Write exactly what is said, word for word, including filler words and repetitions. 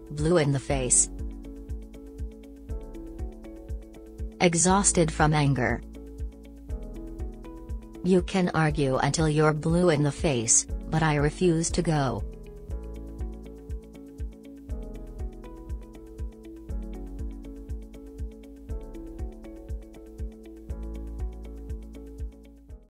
Blue in the face. Exhausted from anger. You can argue until you're blue in the face, but I refuse to go.